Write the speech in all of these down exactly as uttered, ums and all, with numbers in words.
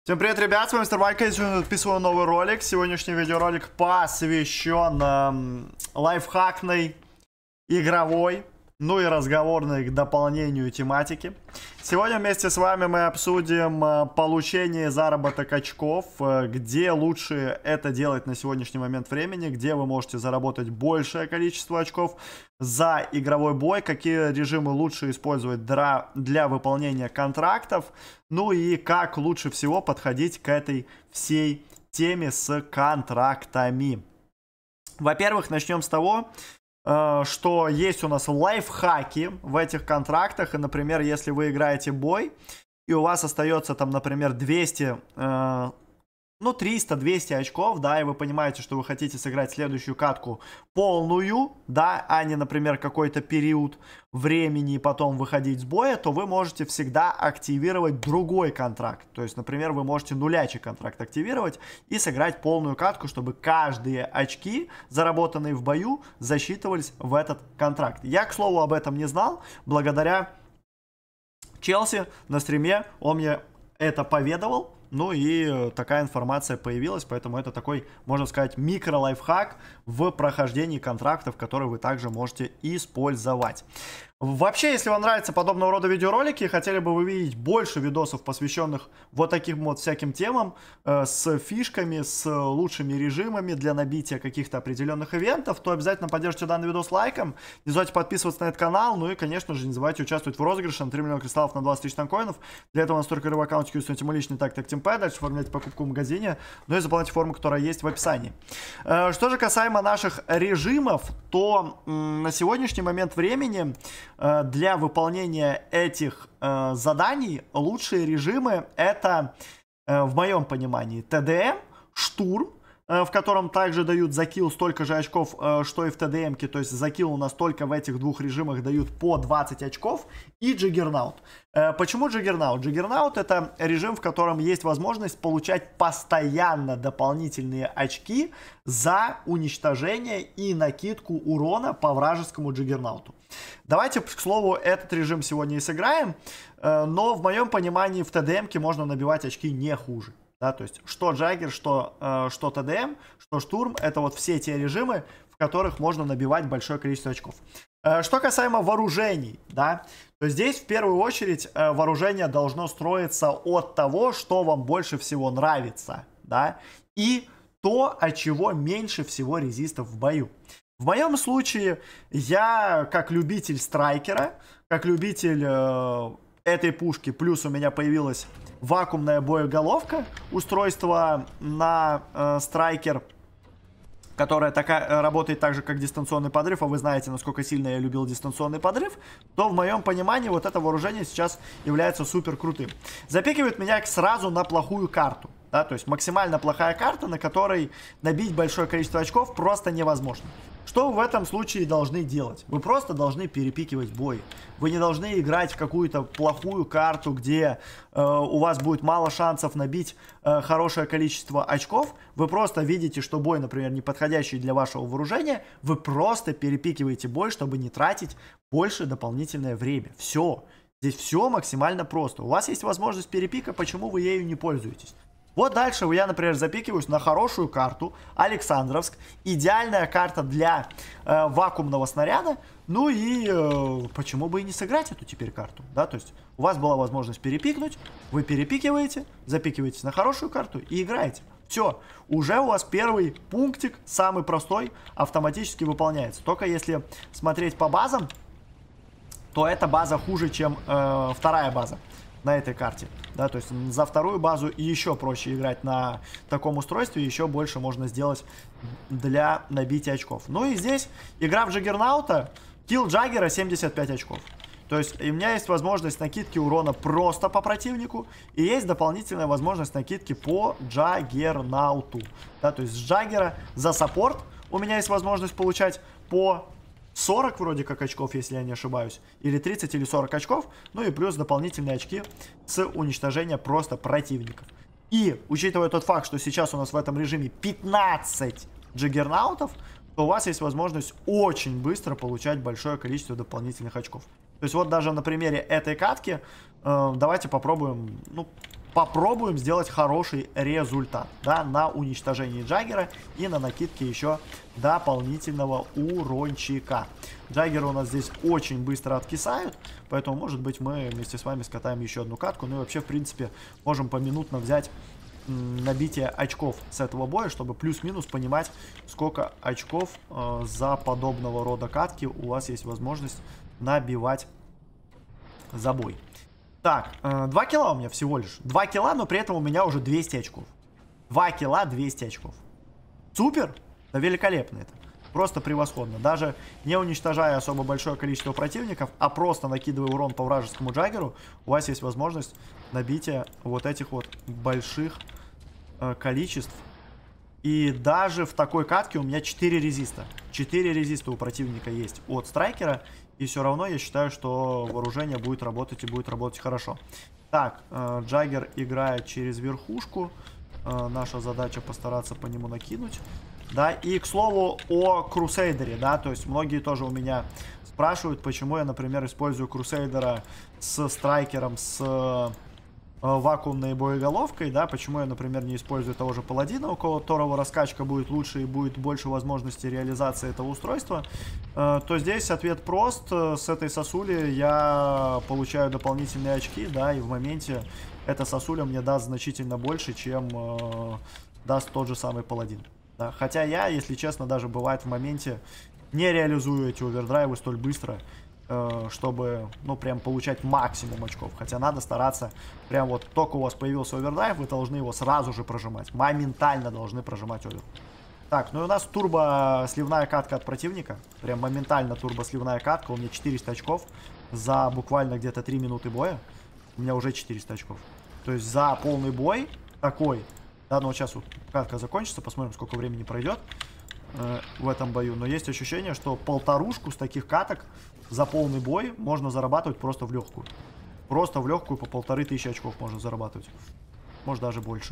Всем привет, ребят, с вами Мистер Майка, я сегодня записываю новый ролик. Сегодняшний видеоролик посвящен эм, лайфхакной, игровой, ну и разговорной к дополнению тематики. Сегодня вместе с вами мы обсудим э, получение и заработок очков, э, где лучше это делать на сегодняшний момент времени, где вы можете заработать большее количество очков за игровой бой, какие режимы лучше использовать для, для выполнения контрактов, ну и как лучше всего подходить к этой всей теме с контрактами. Во-первых, начнем с того, что есть у нас лайфхаки в этих контрактах. И, например, если вы играете бой, и у вас остается там, например, двести, э, ну, триста-двести очков, да, и вы понимаете, что вы хотите сыграть следующую катку полную, да, а не, например, какой-то период времени и потом выходить с боя, то вы можете всегда активировать другой контракт. То есть, например, вы можете нулячий контракт активировать и сыграть полную катку, чтобы каждые очки, заработанные в бою, засчитывались в этот контракт. Я, к слову, об этом не знал. Благодаря Челси на стриме он мне это поведал. Ну и такая информация появилась, поэтому это такой, можно сказать, микро-лайфхак в прохождении контрактов, которые вы также можете использовать. Вообще, если вам нравятся подобного рода видеоролики, хотели бы вы видеть больше видосов, посвященных вот таким вот всяким темам, э, с фишками, с лучшими режимами для набития каких-то определенных ивентов, то обязательно поддержите данный видос лайком, не забывайте подписываться на этот канал, ну и, конечно же, не забывайте участвовать в розыгрыше на три миллиона кристаллов на двадцать тысяч танкоинов. Для этого у нас только рыв аккаунтики, установите мой личный так, так, тимпэ, дальше оформляйте покупку в магазине, ну и заполняйте форму, которая есть в описании. Э, что же касаемо наших режимов, то м, на сегодняшний момент времени для выполнения этих э, заданий лучшие режимы это, э, в моем понимании, тэ дэ эм, штурм, э, в котором также дают за килл столько же очков, э, что и в тэ дэ эм-ке, то есть за килл у нас только в этих двух режимах дают по двадцать очков, и Джаггернаут. Э, почему Джаггернаут? Джаггернаут это режим, в котором есть возможность получать постоянно дополнительные очки за уничтожение и накидку урона по вражескому Джаггернауту. Давайте, к слову, этот режим сегодня и сыграем, но в моем понимании в тэ дэ эм-ке можно набивать очки не хуже. Да, то есть что Джаггер, что, что тэ дэ эм, что штурм, это вот все те режимы, в которых можно набивать большое количество очков. Что касаемо вооружений, да, то здесь в первую очередь вооружение должно строиться от того, что вам больше всего нравится, да, и то, от чего меньше всего резистов в бою. В моем случае я, как любитель страйкера, как любитель э, этой пушки, плюс у меня появилась вакуумная боеголовка, устройство на э, страйкер, которая такая, работает так же, как дистанционный подрыв, а вы знаете, насколько сильно я любил дистанционный подрыв, то в моем понимании вот это вооружение сейчас является супер крутым. Запикивает меня сразу на плохую карту. Да, то есть максимально плохая карта, на которой набить большое количество очков просто невозможно. Что вы в этом случае должны делать? Вы просто должны перепикивать бой. Вы не должны играть в какую-то плохую карту, где э, у вас будет мало шансов набить э, хорошее количество очков. Вы просто видите, что бой, например, не подходящий для вашего вооружения. Вы просто перепикиваете бой, чтобы не тратить больше дополнительное время. Все. Здесь все максимально просто. У вас есть возможность перепика, почему вы ею не пользуетесь? Вот дальше я, например, запикиваюсь на хорошую карту, Александровск. Идеальная карта для э, вакуумного снаряда. Ну и э, почему бы и не сыграть эту теперь карту, да? То есть у вас была возможность перепикнуть, вы перепикиваете, запикиваетесь на хорошую карту и играете. Все, уже у вас первый пунктик, самый простой, автоматически выполняется. Только если смотреть по базам, то эта база хуже, чем э, вторая база на этой карте, да, то есть за вторую базу еще проще играть на таком устройстве, еще больше можно сделать для набития очков. Ну и здесь игра в Джаггернаута, килл Джаггера семьдесят пять очков. То есть у меня есть возможность накидки урона просто по противнику, и есть дополнительная возможность накидки по Джаггернауту. Да, то есть с Джаггера за саппорт у меня есть возможность получать по сорок вроде как очков, если я не ошибаюсь, или тридцать или сорок очков, ну и плюс дополнительные очки с уничтожения просто противников. И учитывая тот факт, что сейчас у нас в этом режиме пятнадцать Джаггернаутов, то у вас есть возможность очень быстро получать большое количество дополнительных очков. То есть вот даже на примере этой катки э, давайте попробуем, ну, попробуем сделать хороший результат, да, на уничтожении Джаггера и на накидке еще дополнительного урончика. Джаггеры у нас здесь очень быстро откисают, поэтому, может быть, мы вместе с вами скатаем еще одну катку. Ну и вообще, в принципе, можем поминутно взять набитие очков с этого боя, чтобы плюс-минус понимать, сколько очков э, за подобного рода катки у вас есть возможность набивать за бой. Так, э, два килла у меня всего лишь. два килла, но при этом у меня уже двести очков. два килла, двести очков. Супер! Да великолепно это. Просто превосходно. Даже не уничтожая особо большое количество противников, а просто накидывая урон по вражескому Джаггеру, у вас есть возможность набития вот этих вот больших э, количеств. И даже в такой катке у меня четыре резиста. четыре резиста у противника есть от страйкера. И все равно я считаю, что вооружение будет работать и будет работать хорошо. Так, э, Джаггер играет через верхушку. Э, наша задача постараться по нему накинуть. Да, и к слову о Крусейдере, да, то есть многие тоже у меня спрашивают, почему я, например, использую Крусейдера с страйкером, с э, вакуумной боеголовкой, да, почему я, например, не использую того же паладина, у которого раскачка будет лучше и будет больше возможностей реализации этого устройства, э, то здесь ответ прост. С этой сосули я получаю дополнительные очки, да, и в моменте эта сосуля мне даст значительно больше, чем э, даст тот же самый паладин. Да. Хотя я, если честно, даже бывает в моменте не реализую эти овердрайвы столь быстро, э, чтобы, ну, прям получать максимум очков. Хотя надо стараться, прям вот только у вас появился овердрайв, вы должны его сразу же прожимать. Моментально должны прожимать овер. Так, ну и у нас турбо-сливная катка от противника. Прям моментально турбо-сливная катка. У меня четыреста очков за буквально где-то три минуты боя. У меня уже четыреста очков. То есть за полный бой такой... Да, ну вот сейчас вот катка закончится, посмотрим, сколько времени пройдет э, в этом бою. Но есть ощущение, что полторушку с таких каток за полный бой можно зарабатывать просто в легкую. Просто в легкую по полторы тысячи очков можно зарабатывать. Может даже больше.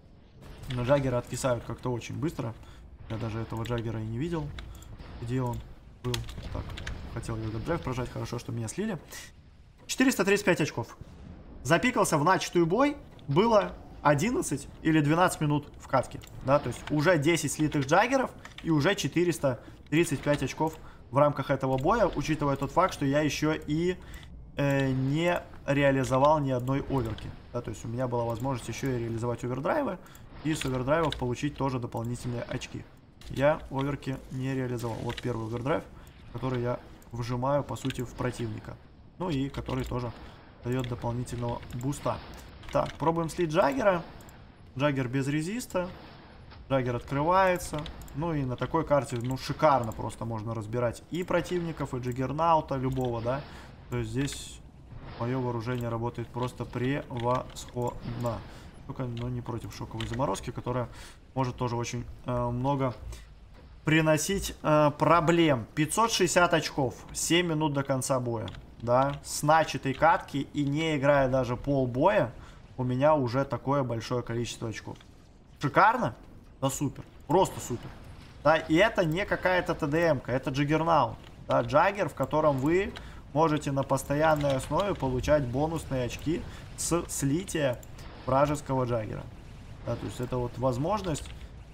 Но Джаггеры откисают как-то очень быстро. Я даже этого Джаггера и не видел. Где он был? Так, хотел я этот драйв прожать. Хорошо, что меня слили. четыреста тридцать пять очков. Запикался в начатую бой. Было... одиннадцать или двенадцать минут в катке, да, то есть уже десять слитых Джаггеров и уже четыреста тридцать пять очков в рамках этого боя, учитывая тот факт, что я еще и э, не реализовал ни одной оверки, да, то есть у меня была возможность еще и реализовать овердрайвы и с овердрайвов получить тоже дополнительные очки. Я оверки не реализовал. Вот первый овердрайв, который я вжимаю, по сути, в противника, ну и который тоже дает дополнительного буста. Так, пробуем слить Джаггера. Джаггер без резиста. Джаггер открывается. Ну и на такой карте, ну, шикарно просто можно разбирать и противников, и Джаггернаута любого, да. То есть здесь мое вооружение работает просто превосходно. Только, но не против шоковой заморозки, которая может тоже очень э, много приносить э, проблем. пятьсот шестьдесят очков. семь минут до конца боя. Да, с начатой катки и не играя даже полбоя, у меня уже такое большое количество очков. Шикарно? Да супер. Просто супер. Да, и это не какая-то ТДМ-ка, это Джаггернаут. Да, Джаггер, в котором вы можете на постоянной основе получать бонусные очки с слития вражеского Джаггера. Да, то есть это вот возможность,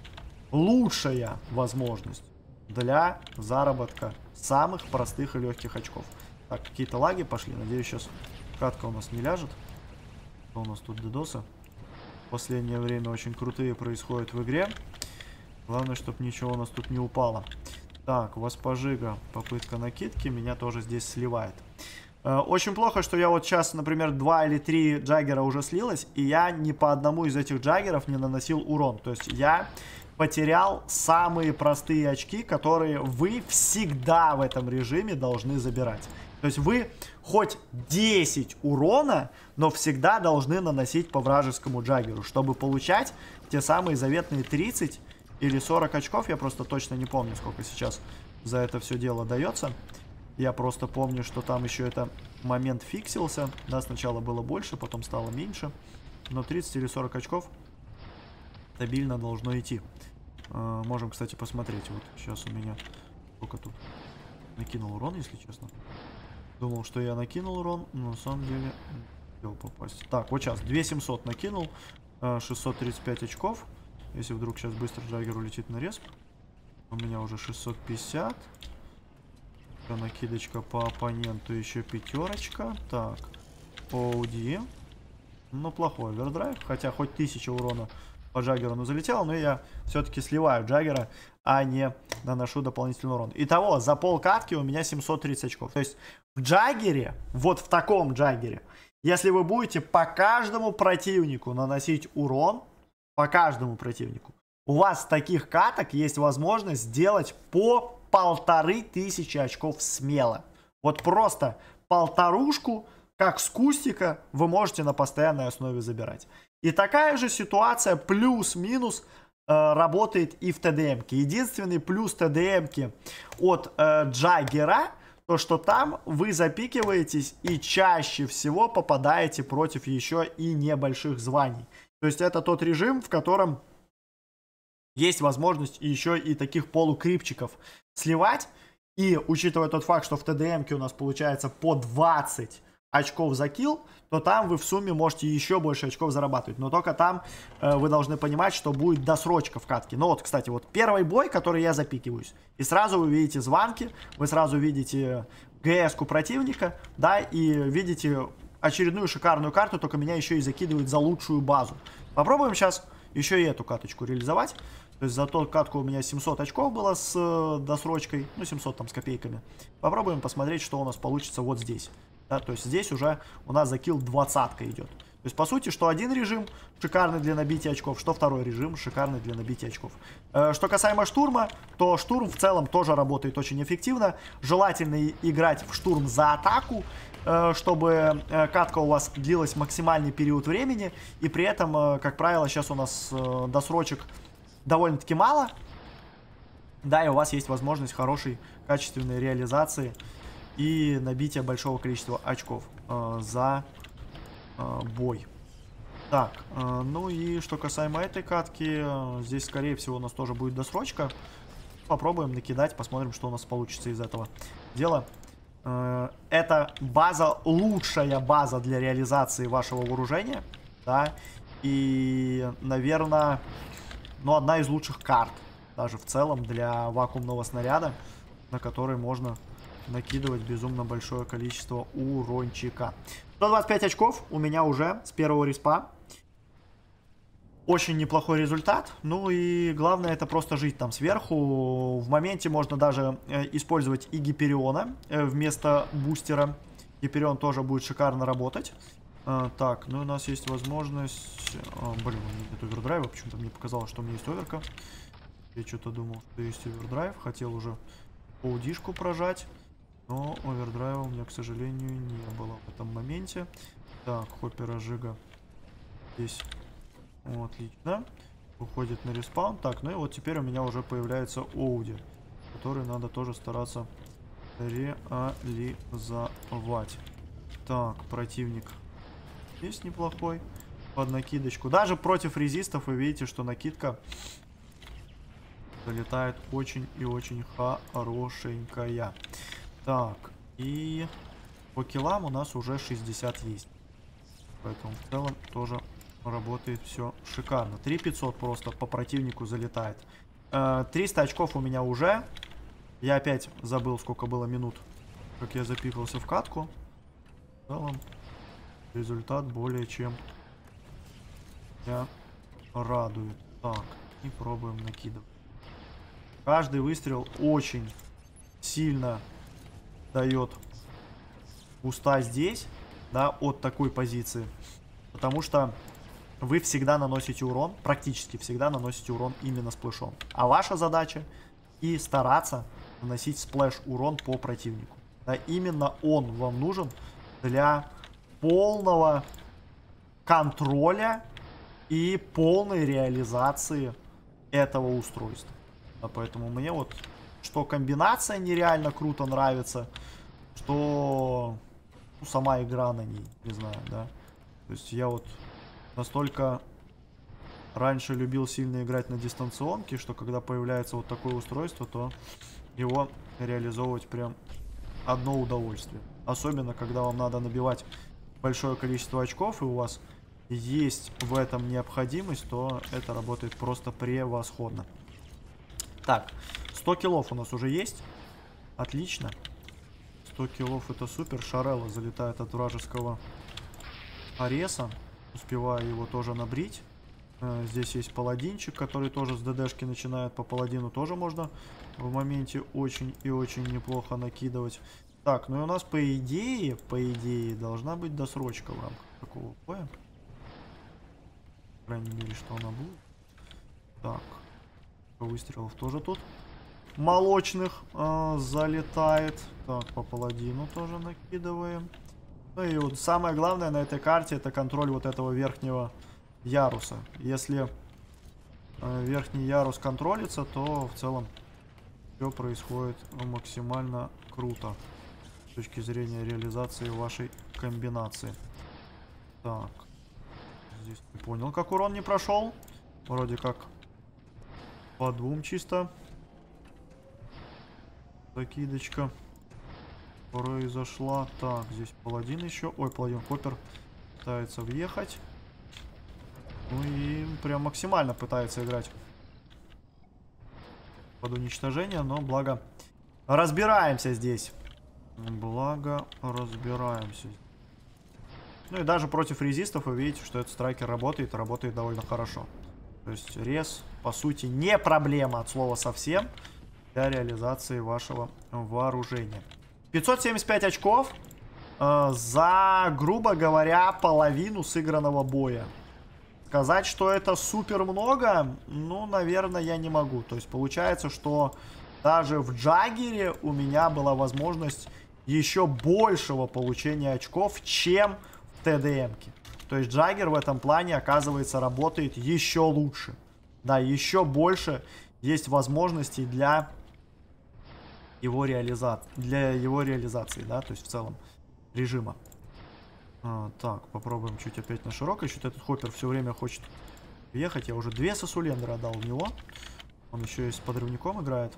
лучшая возможность для заработка самых простых и легких очков. Так, какие-то лаги пошли. Надеюсь, сейчас катка у нас не ляжет. Что у нас тут дедосы? В последнее время очень крутые происходят в игре. Главное, чтобы ничего у нас тут не упало. Так, Воспожига, попытка накидки. Меня тоже здесь сливает. Э, очень плохо, что я вот сейчас, например, два или три Джаггера уже слилось. И я ни по одному из этих Джаггеров не наносил урон. То есть я потерял самые простые очки, которые вы всегда в этом режиме должны забирать. То есть вы хоть десять урона, но всегда должны наносить по вражескому Джаггеру, чтобы получать те самые заветные тридцать или сорок очков. Я просто точно не помню, сколько сейчас за это все дело дается. Я просто помню, что там еще это момент фиксился. Да, сначала было больше, потом стало меньше. Но тридцать или сорок очков стабильно должно идти. Можем, кстати, посмотреть. Вот сейчас у меня сколько тут накинул урон, если честно. Думал, что я накинул урон, но на самом деле попасть. Так, вот сейчас две тысячи семьсот накинул. шестьсот тридцать пять очков. Если вдруг сейчас быстро Джаггер улетит на респ. У меня уже шестьсот пятьдесят. Накидочка по оппоненту, еще пятерочка. Так, Оуди. Ну, плохой овердрайв. Хотя хоть тысяча урона по Джаггеру ну, залетело, но я все-таки сливаю Джаггера, а не наношу дополнительный урон. Итого, за пол катки у меня семьсот тридцать очков. То есть в Джаггере, вот в таком Джаггере, если вы будете по каждому противнику наносить урон, по каждому противнику, у вас с таких каток есть возможность сделать по полторы тысячи очков смело. Вот просто полторушку, как с кустика, вы можете на постоянной основе забирать. И такая же ситуация плюс-минус э, работает и в ТДМке. Единственный плюс ТДМки от э, Джаггера, то что там вы запикиваетесь и чаще всего попадаете против еще и небольших званий. То есть это тот режим, в котором есть возможность еще и таких полукрипчиков сливать. И учитывая тот факт, что в ТДМке у нас получается по двадцать очков за килл, то там вы в сумме можете еще больше очков зарабатывать. Но только там э, вы должны понимать, что будет досрочка в катке. Ну вот, кстати, вот первый бой, который я запикиваюсь. И сразу вы видите званки, вы сразу видите ГС-ку противника, да, и видите очередную шикарную карту, только меня еще и закидывают за лучшую базу. Попробуем сейчас еще и эту каточку реализовать. То есть за ту катку у меня семьсот очков было с э, досрочкой, ну семьсот там с копейками. Попробуем посмотреть, что у нас получится вот здесь. Да, то есть здесь уже у нас за килл двадцатка идет. То есть по сути, что один режим шикарный для набития очков, что второй режим шикарный для набития очков. Э, что касаемо штурма, то штурм в целом тоже работает очень эффективно. Желательно играть в штурм за атаку, э, чтобы э, катка у вас длилась максимальный период времени. И при этом, э, как правило, сейчас у нас э, досрочек довольно-таки мало. Да, и у вас есть возможность хорошей, качественной реализации и набития большого количества очков э, за э, бой. Так, э, ну и что касаемо этой катки, э, здесь, скорее всего, у нас тоже будет досрочка. Попробуем накидать, посмотрим, что у нас получится из этого дела. Э, эта база лучшая база для реализации вашего вооружения. Да, и, наверное, ну, одна из лучших карт, даже в целом, для вакуумного снаряда, на который можно накидывать безумно большое количество урончика. сто двадцать пять очков у меня уже с первого респа. Очень неплохой результат. Ну и главное, это просто жить там сверху. В моменте можно даже э, использовать и Гипериона э, вместо бустера. Гиперион тоже будет шикарно работать. А, так, ну у нас есть возможность... А, блин, у меня нет овердрайва. Почему-то мне показалось, что у меня есть оверка. Я что-то думал, что есть овердрайв. Хотел уже паудишку прожать. Но овердрайва у меня, к сожалению, не было в этом моменте. Так, хоппера Жига здесь. О, отлично. Уходит на респаун. Так, ну и вот теперь у меня уже появляется Оуди, который надо тоже стараться реализовать. Так, противник есть неплохой. Под накидочку. Даже против резистов вы видите, что накидка залетает очень и очень хорошенькая. Так, и по киллам у нас уже шестьдесят есть. Поэтому в целом тоже работает все шикарно. три тысячи пятьсот просто по противнику залетает. триста очков у меня уже. Я опять забыл, сколько было минут, как я запикался в катку. В целом результат более чем меня радует. Так, и пробуем накидывать. Каждый выстрел очень сильно дает буста здесь, да, от такой позиции. Потому что вы всегда наносите урон, практически всегда наносите урон именно сплэшом. А ваша задача и стараться наносить сплэш урон по противнику. Да, именно он вам нужен для полного контроля и полной реализации этого устройства. Да, поэтому мне вот что комбинация нереально круто нравится, что ну, сама игра на ней, не знаю, да. То есть я вот настолько раньше любил сильно играть на дистанционке, что когда появляется вот такое устройство, то его реализовывать прям одно удовольствие. Особенно, когда вам надо набивать большое количество очков, и у вас есть в этом необходимость, то это работает просто превосходно. Так, сто киллов у нас уже есть. Отлично. сто киллов это супер. Шарелла залетает от вражеского Ареса. Успеваю его тоже набрить. Здесь есть паладинчик, который тоже с ДДшки начинает. По паладину тоже можно в моменте очень и очень неплохо накидывать. Так, ну и у нас по идее, по идее, должна быть досрочка в рамках такого боя. По крайней мере, что она будет. Так, выстрелов тоже тут молочных э, залетает. Так, по паладину тоже накидываем. Ну и вот самое главное на этой карте — это контроль вот этого верхнего яруса. Если э, верхний ярус контролится, то в целом все происходит максимально круто с точки зрения реализации вашей комбинации. Так, здесь не понял, как урон не прошел. Вроде как по двум чисто закидочка произошла. Так, здесь паладин еще. Ой, паладин Хоппер пытается въехать. Ну и прям максимально пытается играть под уничтожение, но благо разбираемся здесь. Благо разбираемся. Ну и даже против резистов вы видите, что этот страйкер работает, работает довольно хорошо. То есть рез, по сути, не проблема от слова совсем для реализации вашего вооружения. пятьсот семьдесят пять очков э, за, грубо говоря, половину сыгранного боя. Сказать, что это супер много, ну, наверное, я не могу. То есть получается, что даже в Джаггере у меня была возможность еще большего получения очков, чем в ТДМке. То есть Джаггер в этом плане, оказывается, работает еще лучше. Да, еще больше есть возможностей для его реализации, для его реализации, да, то есть в целом режима. А, так, попробуем чуть опять на широкой. Что-то этот Хоппер все время хочет въехать. Я уже две сосулендера отдал в него. Он еще и с подрывником играет.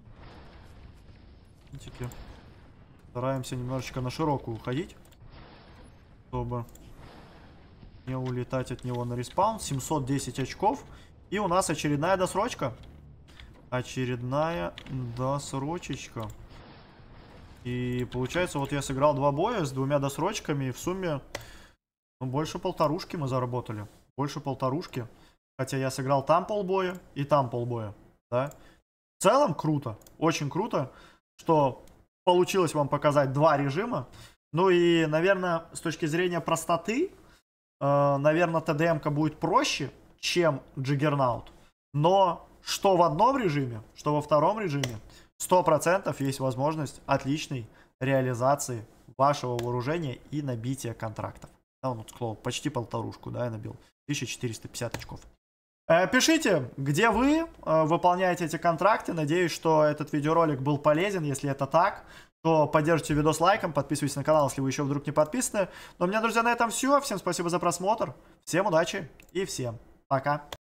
Стараемся немножечко на широкую уходить, чтобы не улетать от него на респаун. семьсот десять очков. И у нас очередная досрочка. Очередная досрочечка. И получается, вот я сыграл два боя с двумя досрочками. И в сумме, ну, больше полторушки мы заработали. Больше полторушки. Хотя я сыграл там полбоя и там полбоя. Да? В целом круто. Очень круто, что получилось вам показать два режима. Ну и, наверное, с точки зрения простоты, э, наверное, ТДМка будет проще, чем Джиггернаут. Но что в одном режиме, что во втором режиме, сто процентов есть возможность отличной реализации вашего вооружения и набития контрактов. Да, вот, к слову, почти полторушку, да, я набил. тысяча четыреста пятьдесят очков. Э, пишите, где вы э, выполняете эти контракты. Надеюсь, что этот видеоролик был полезен. Если это так, то поддержите видос лайком, подписывайтесь на канал, если вы еще вдруг не подписаны. Но у меня, друзья, на этом все. Всем спасибо за просмотр. Всем удачи и всем пока.